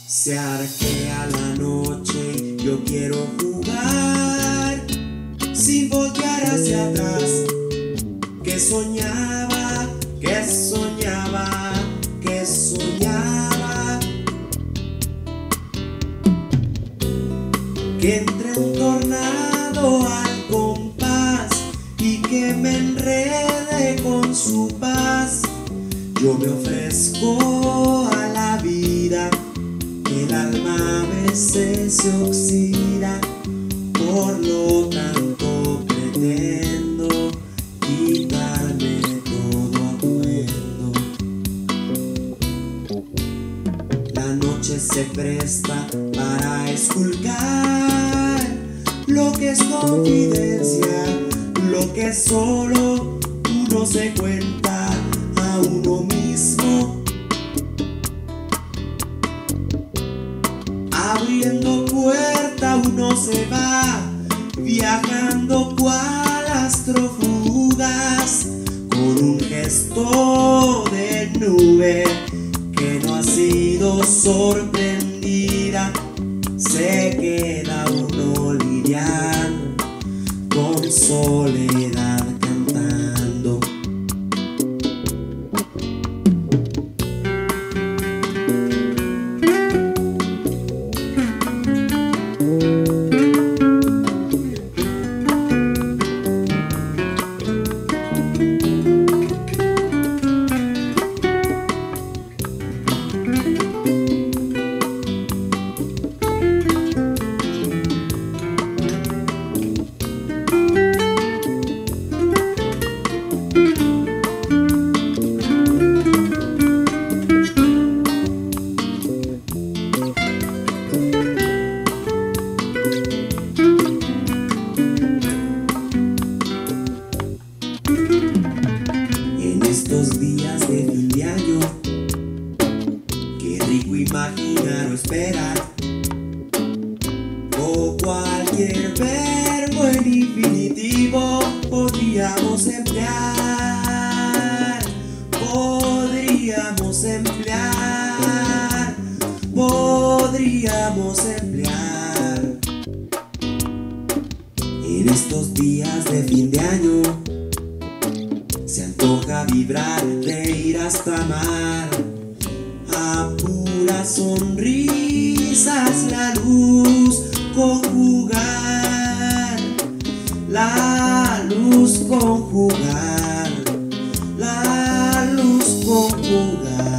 Se arquea la noche y yo quiero jugar sin voltear hacia atrás. Que soñaba, que soñaba, que soñaba. Que entre un tornado al compás y que me enrede con su paz. Yo me ofrezco a la vida, el alma a veces se oxida, por lo tanto pretendo quitarme todo atuendo. La noche se presta para esculcar lo que es confidencia, lo que solo uno se cuenta a uno mismo. Abriendo puerta uno se va, viajando cual astro fugaz, con un gesto de nube que no ha sido sorprendida. Se queda uno lidiando con soledad cantando. En estos días de fin de año, qué rico imaginar o esperar, o cualquier verbo en infinitivo podríamos emplear, podríamos emplear, podríamos emplear. En estos días de fin de año se antoja vibrar, reír hasta amar, a puras sonrisas la luz conjugar, la luz conjugar, la luz conjugar.